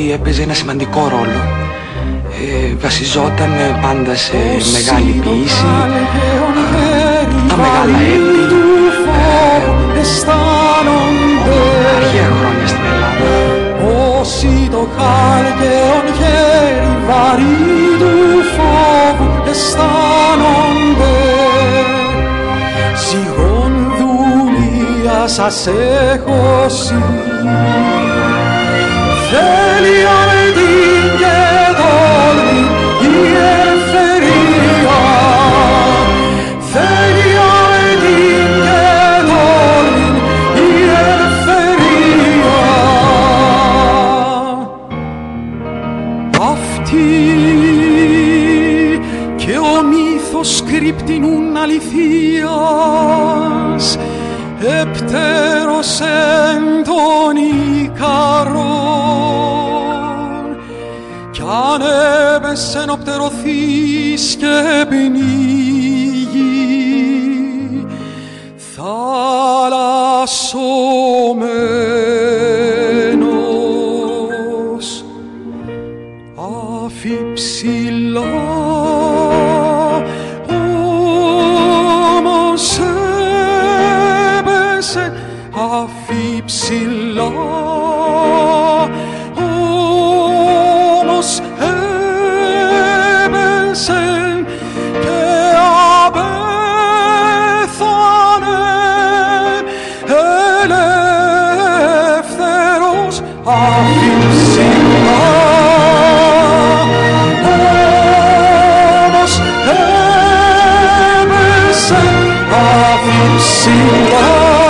έπαιζε ένα σημαντικό ρόλο. Βασιζόταν πάντα σε μεγάλη ποίηση, τα μεγάλα έτη, αρχαία χρόνια στην Ελλάδα. Όσοι το χάλκεον χέρι βαρύ του φόβου αισθάνονται, σιγόν δουλεία σας έχω σύ. Θέλει αρετή και δόλμη η ελευθερία, θέλει αρετή και δόλμη η ελευθερία. Αυτή και ο μύθος κρυπτινούν αληθείας επτέρωσεν τον Ικαρόν, κι αν έπεσεν οπτερωθείς και πνίγει θαλασσωμένος αφιψηλά. Αφιψηλά όμως έπεσε και απέθανε ελεύθερος. Αφιψηλά όμως έπεσε, αφιψηλά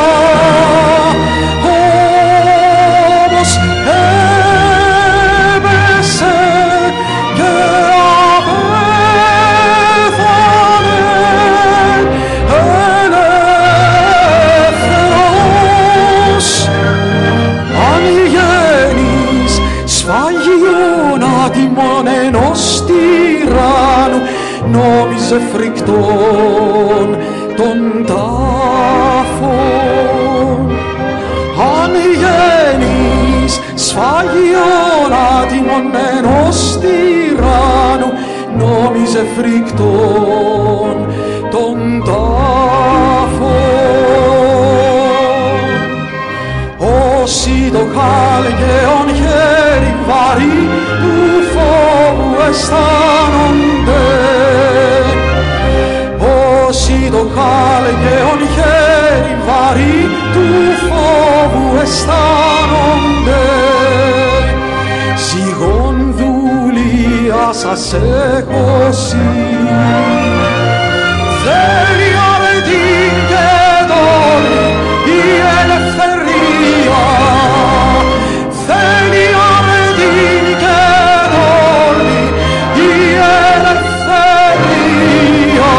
ενός τυράννου, νόμιζε φρικτόν τον τάφον. Αν γέννης σφαγιόν άτιμον ενός τυράννου, νόμιζε φρικτόν τον τάφον. Όσοι το χάλκεον χέρι βαρύ του φόβου αισθάνονται, όσοι το χάλκεον χέρι βαρύ του φόβου αισθάνονται, σιγόν δουλεία σας έχω σύ. Θέλει αρετή και δόλη η ελευθερία, θέλει αρετή και δόλη η ελευθερία.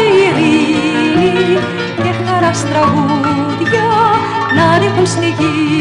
τραγούδια να ρίχνουν στη γη.